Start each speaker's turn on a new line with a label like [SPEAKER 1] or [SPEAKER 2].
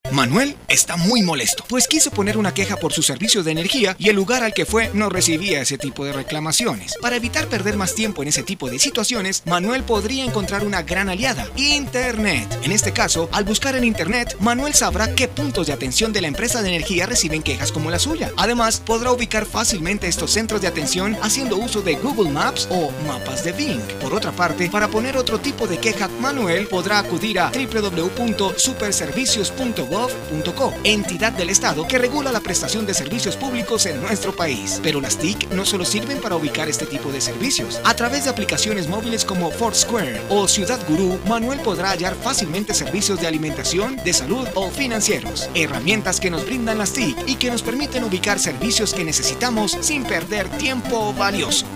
[SPEAKER 1] Manuel está muy molesto, pues quiso poner una queja por su servicio de energía y el lugar al que fue no recibía ese tipo de reclamaciones. Para evitar perder más tiempo en ese tipo de situaciones, Manuel podría encontrar una gran aliada: Internet. En este caso, al buscar en Internet, Manuel sabrá qué puntos de atención de la empresa de energía reciben quejas como la suya. Además, podrá ubicar fácilmente estos centros de atención haciendo uso de Google Maps o mapas de Bing. Por otra parte, para poner otro tipo de queja, Manuel podrá acudir a www.superservicios.gov.co, entidad del Estado que regula la prestación de servicios públicos en nuestro país. Pero las TIC no solo sirven para ubicar este tipo de servicios. A través de aplicaciones móviles como Foursquare o Ciudad Gurú, Manuel podrá hallar fácilmente servicios de alimentación, de salud o financieros. Herramientas que nos brindan las TIC y que nos permiten ubicar servicios que necesitamos sin perder tiempo valioso.